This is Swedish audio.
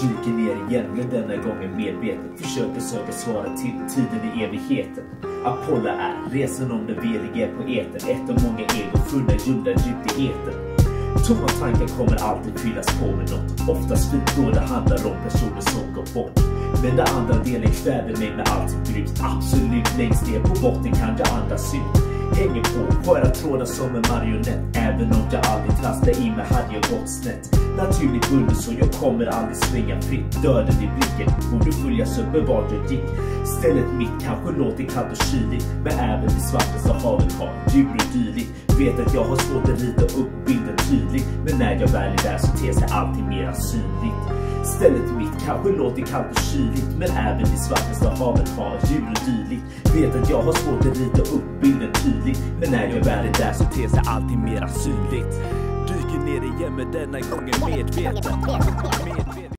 Dyker ner igen, men denna gången medveten. Försöker söka svara till tiden i evigheten. Apollo är resan om den velige poeten. Ett av många egofunna gömda djupt i eten. Tomma tankar kommer alltid fyllas på med något. Oftast fint då det handlar om personer som går bort. Men det andra delen kväver mig med allt bruk. Absolut längst ner på botten kan jag andas ut. Hänger på våra trådar som en marionett. Även om jag aldrig trasslar i mig hade jag gått snett. Naturligt bunden så jag kommer aldrig springa fritt. Döden i blicken borde följas upp med vart jag gick. Stället mitt kanske låter kallt och kyligt, men även i svartaste havet har djur och dylikt. Vet att jag har svårt att rita upp bilden tydligt, men när jag väl är där så ter sig allting mer synligt. Stället mitt kanske låter kallt och kyligt, men även i svartaste havet har djur och dylikt. Vet att jag har svårt att rita upp bilden tydligt, men när jag väl är där så ter sig allting mer synligt. Dyker ner igen med denna gången medveten.